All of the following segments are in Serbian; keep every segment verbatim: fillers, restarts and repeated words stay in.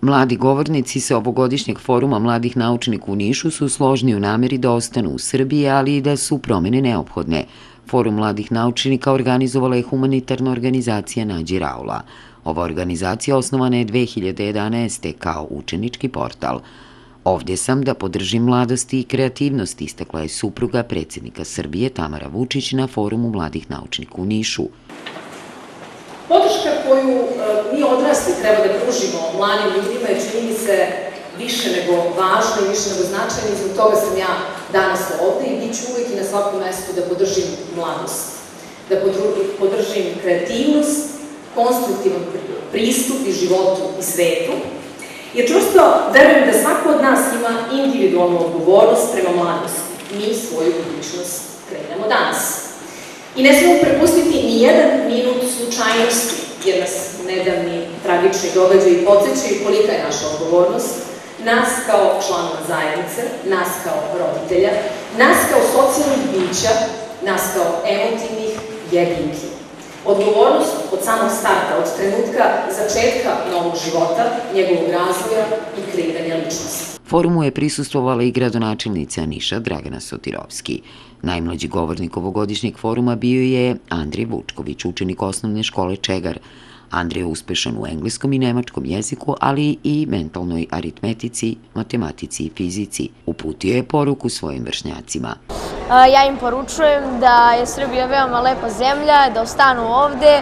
Mladi govornici sa ovogodišnjeg foruma mladih naučnika u Nišu su složni u nameri da ostanu u Srbiji, ali i da su promene neophodne. Forum mladih naučnika organizovala je humanitarna organizacija Nađi Raula. Ova organizacija osnovana je dve hiljade jedanaeste. kao učenički portal. Ovdje sam da podržim mladost i kreativnost, istakla je supruga predsjednika Srbije Tamara Vučić na forumu mladih naučnika u Nišu. Podrška koju mi odrasli treba da pružimo mladim ljudima je, čini mi se, više nego važna i više nego značajna i zbog toga sam ja danas ovde i bit ću uvijek i na svakom mestu da podržim mladost, da podržim kreativnost, konstruktivan pristup i životu i svetu, jer čvrsto verujem da svako od nas ima individualnu odgovornost prema mladosti. Mi svoju budućnost krenemo danas. I ne smemo prepustiti ni jedan minut slučajnosti, jer nas nedavni tragični događaji podsjećaju kolika je naša odgovornost, nas kao članova zajednice, nas kao roditelja, nas kao socijalnih bića, nas kao emotivnih jedinki. Odgovornost od samog starta, od trenutka začetka novog života, njegovog razvoja i kreiranja ličnosti. Forumu je prisustvovala i gradonačelnica Niša Dragana Sotirovski. Najmlađi govornik ovogodišnjeg foruma bio je Andrej Vučković, učenik osnovne škole Čegar. Andrej je uspešan u engleskom i nemačkom jeziku, ali i mentalnoj aritmetici, matematici i fizici. Uputio je poruku svojim vršnjacima. Ja im poručujem da je Srbija veoma lepa zemlja, da ostanu ovde,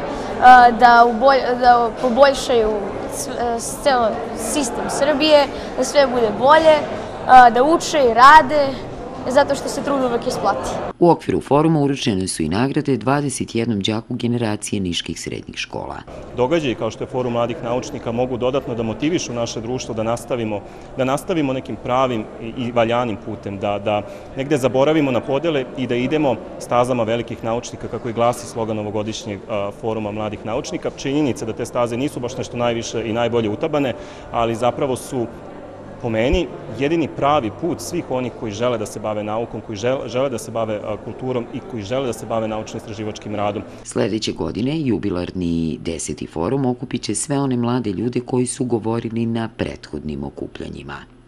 da poboljšaju ceo sistem Srbije, da sve bude bolje, da uče i rade, zato što se trud uvek isplati. U okviru foruma uručene su i nagrade dvadeset jednom đaku generacije niških srednjih škola. Događaji kao što je Forum mladih naučnika mogu dodatno da motivišu naše društvo da nastavimo, da nastavimo nekim pravim i valjanim putem, da, da negde zaboravimo na podele i da idemo stazama velikih naučnika, kako i glasi slogan ovogodišnjeg Foruma mladih naučnika. Činjenica da te staze nisu baš nešto najviše i najbolje utabane, ali zapravo su po meni jedini pravi put svih onih koji žele da se bave naukom, koji žele da se bave kulturom i koji žele da se bave naučno-istraživačkim radom. Sledeće godine jubilarni deseti forum okupit će sve one mlade ljude koji su govorili na prethodnim okupljanjima.